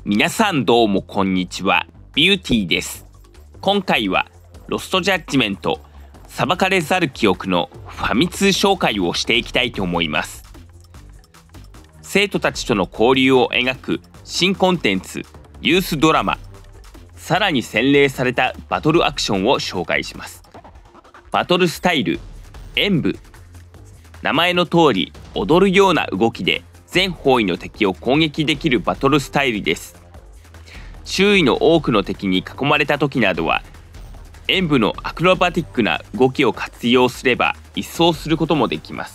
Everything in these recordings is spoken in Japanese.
皆さんどうもこんにちは、ビューティーです。今回はロストジャッジメント裁かれざる記憶のファミ通紹介をしていきたいと思います。生徒たちとの交流を描く新コンテンツ、ユースドラマ、さらに洗練されたバトルアクションを紹介します。バトルスタイル、演武。名前の通り踊るような動きで全方位の敵を攻撃できるバトルスタイルです。周囲の多くの敵に囲まれた時などは演武のアクロバティックな動きを活用すれば一掃することもできます。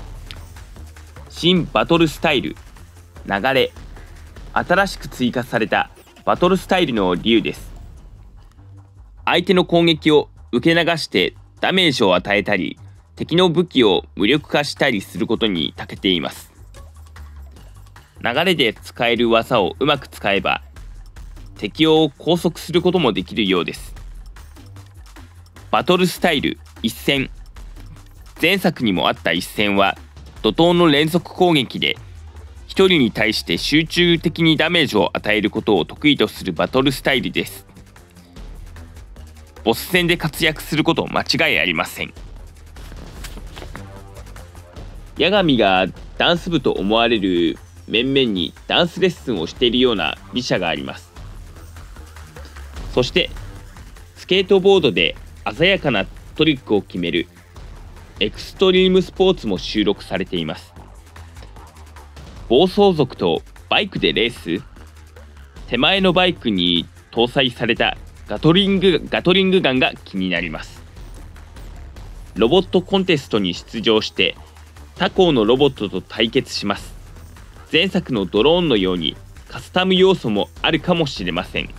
新バトルスタイル、流れ。新しく追加されたバトルスタイルの竜です。相手の攻撃を受け流してダメージを与えたり、敵の武器を無力化したりすることに長けています。流れで使える技をうまく使えば敵を拘束することもできるようです。バトルスタイル一戦。前作にもあった一戦は怒涛の連続攻撃で一人に対して集中的にダメージを与えることを得意とするバトルスタイルです。ボス戦で活躍すること間違いありません。八神がダンス部と思われる面々にダンスレッスンをしているような美写があります。そしてスケートボードで鮮やかなトリックを決めるエクストリームスポーツも収録されています。暴走族とバイクでレース。手前のバイクに搭載されたガトリングガンが気になります。ロボットコンテストに出場して他校のロボットと対決します。前作のドローンのようにカスタム要素もあるかもしれません。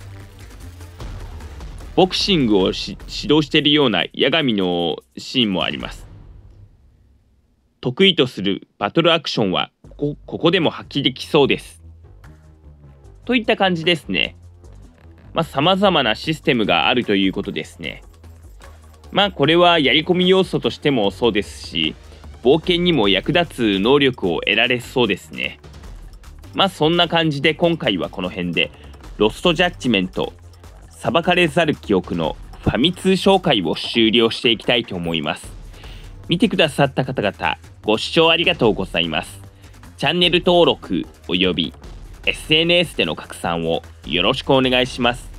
ボクシングを指導しているような八神のシーンもあります。得意とするバトルアクションはここでも発揮できそうです。といった感じですね。様々なシステムがあるということですね。これはやり込み要素としてもそうですし、冒険にも役立つ能力を得られそうですね。そんな感じで今回はこの辺でロストジャッジメント裁かれざる記憶のファミ通紹介を終了していきたいと思います。見てくださった方々ご視聴ありがとうございます。チャンネル登録および SNS での拡散をよろしくお願いします。